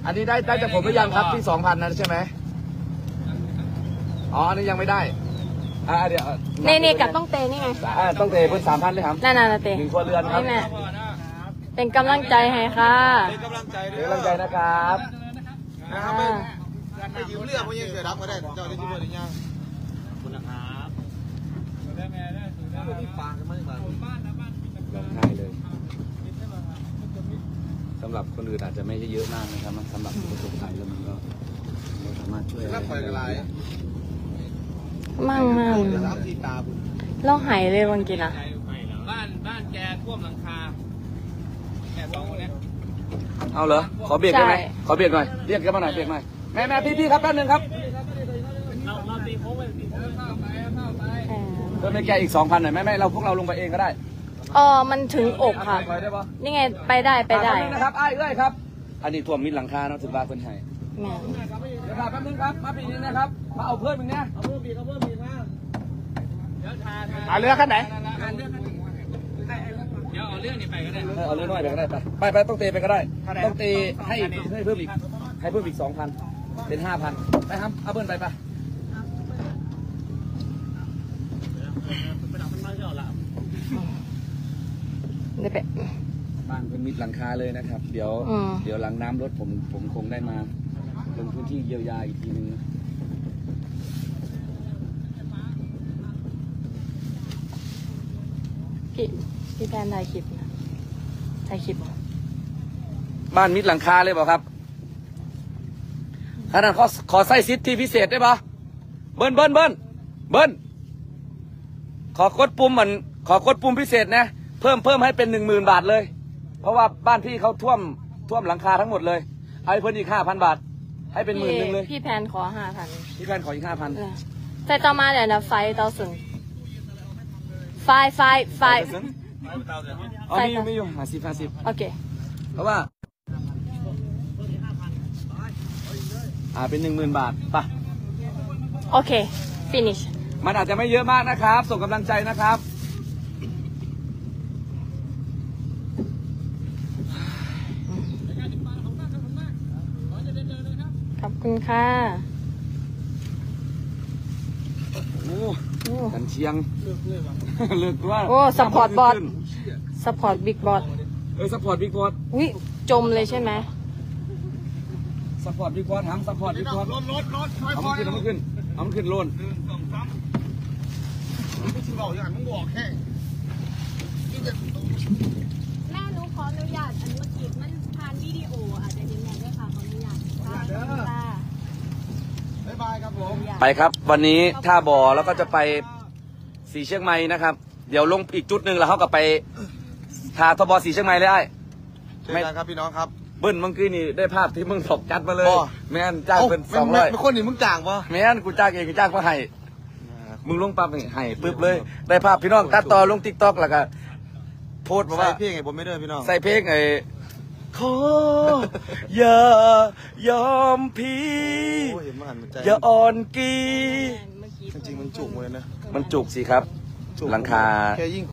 อันนี้ได้จากผมหรือยังครับที่ 2,000 นั้นใช่ไหมอ๋ออันนี้ยังไม่ได้เดี๋ยวนี่กับต้องเตนี่ไงต้องเตะเพิ่ม3,000เลยครับนั่นเต 1 ครัวเรือนครับนี่แม่เป็นกำลังใจให้ค่ะเป็นกำลังใจนะครับไปยืมเรือพวกยังเสียรับก็ได้เจ้าได้ยืมเรือหรือยังคุณนะครับที่ปางกันมั้งบ้านร้องไห้เลยสำหรับคนอื่นอาจจะไม่เยอะมากนะครับสำหรับผู้ประสบภัยแล้วมันก็สามารถช่วยรับปล่อยกระไรมั่งเราหายเลยวันกินอ่ะบ้านแกท่วมหลังคาแกสองคนเนี้ยเอาเหรอขอเบรกได้ไหมขอเบรกหน่อยเรียกกันมาหน่อยเบรกหน่อยแม่พี่ครับแป๊บนึงครับเราตีโค้งไปเข้าไปเพิ่มให้แกอีก 2,000หน่อยแม่พวกเราลงไปเองก็ได้มันถึงอกค่ะนี่ไงไปได้นะครับเอ้ยครับอันนี้ท่วมมิดหลังคาเนาะถึงบ้านคนไทยแม่เดี๋ยวแป๊บนึงครับมาปีนี้นะครับมาเอาเพิ่มอีกนะเอาเพิ่มอีกนะเดี๋ยวเรือขั้นไหนเดี๋ยวเอาเรื่องนี้ไปก็ได้เอาเรือน้อยไปก็ได้ไปต้องเตะไปก็ได้ต้องเตะให้เพิ่มอีก2,000เป็น 5,000ไปครับเอาเพิ่มไปบ้านเป็นมิดหลังคาเลยนะครับเดี๋ยวหลังน้ำลดผมคงได้มาลงพื้นที่เยียวยาอีกทีนึงพี่แพนถ่ายคลิปบ้านมิดหลังคาเลยเปล่าครับขนาดขอไส้ซิทที่พิเศษได้ปะเบิ้ลขอกดปุ่มพิเศษนะเพิ่มให้เป็น 10,000 บาทเลยเพราะว่าบ้านพี่เขาท่วมหลังคาทั้งหมดเลยให้เพิ่มอีก 5,000 บาทให้เป็น10,000เลยพี่แพนขอ 5,000 พี่แพนขออีก 5,000 ใส่ต่อมาเดี๋ยวนะไฟเตาสุนไฟไม่อยู่50 โอเคเพราะว่าเป็น 10,000 บาทป่ะโอเค finish มันอาจจะไม่เยอะมากนะครับส่งกำลังใจนะครับขอบคุณค่ะกันเชียงเลือกว่าซัพพอร์ตบอสซัพพอร์ตบิ๊กบอสซัพพอร์ตบิ๊กบอสจมเลยใช่ไหมซัพพอร์ตบิ๊กบอสทั้งซัพพอร์ตบิ๊กบอสรถเอามันขึ้นโลนที่บอกอย่างมึงบอกแค่แม่รู้ขออนุญาตอันเมื่อกี้มันผ่านวิดีโออาจจะยังไงด้วยค่ะขออนุญาตบ๊ายบายครับผมไปครับวันนี้ท่าบ่อแล้วก็จะไปสีเชียงใหม่นะครับเดี๋ยวลงอีกจุดหนึ่งแล้วเขาก็ไปทาทบสีเชียงใหม่เลยไม่ครับพี่น้องครับเบิ้ลเมื่อกี้นี่ได้ภาพที่มึงถกจัดมาเลยแม่นจ้างเป็น200 ไม่คนนี่มึงจ้างปะแม่นกูจ้างเองกูจ้างมาให้มึงลงปั๊บนี่ให้ปึ๊บเลยได้ภาพพี่น้องตัดต่อลง TikTok แล้วก็โพสต์มาว่าใส่เพลงไงผมไม่ได้พี่น้องใส่เพลงขออย่ายอมพี่อย่าอ่อนกีจริงมันจุกเลยนะมันจุกสิครับหลังคา